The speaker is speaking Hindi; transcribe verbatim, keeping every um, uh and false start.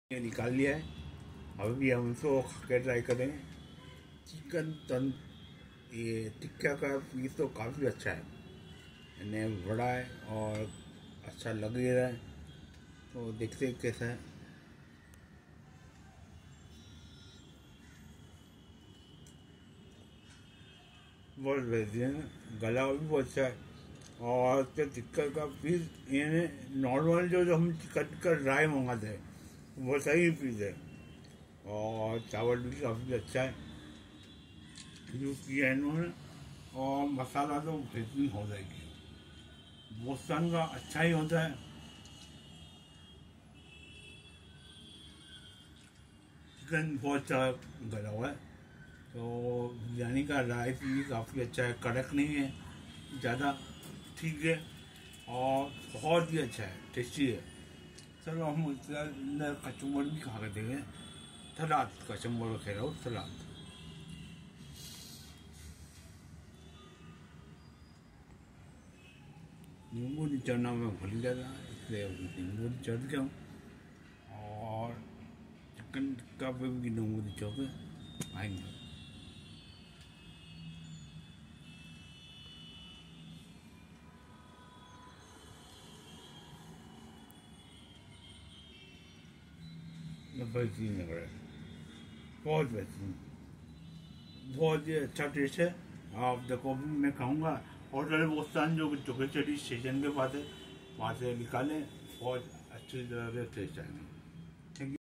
ये निकाल लिया है। अभी हम इसको खा के ट्राई करेंगे। चिकन तन ये टिक्का का पीस तो काफ़ी अच्छा है, इन्हें बड़ा है और अच्छा लग ही रहा है, तो देखते हैं कैसा है। बहुत बेहतरीन है, गला भी बहुत अच्छा है। और तो टिक्का का पीस ये नॉर्मल जो जो हम चिकन का ड्राई मंगाते हैं वो सही पीस है। और चावल भी काफ़ी अच्छा है यूज़ किया है इन्होंने। और मसाला तो बेहतरीन हो जाएगी, बोस्टन का अच्छा ही होता है। चिकन बहुत अच्छा गला हुआ है, तो बिरयानी का राइस भी काफ़ी अच्छा है, कड़क नहीं है ज़्यादा, ठीक है और बहुत ही अच्छा है, टेस्टी है। चलो हम इसके अंदर कचुम्बर भी खा के देंगे। सलाद, कचुम्बर कह रहा हूँ, सलाद। नींबू निचोड़ना मैं भूल गया था, इसलिए नींबू निचोड़ गया हूँ। और चिकन टिक्का पे भी नींबू निचोड़ के आएंगे। बेहतरीन लग रहा है, बहुत बेहतरीन, बहुत ही अच्छा टेस्ट है। आप देखो, मैं खाऊंगा। होटल बोस्तान जो चौके चढ़ी स्टेशन के पास है, वहाँ से निकालें, बहुत अच्छी तरह से टेस्ट आएंगे। Thank you.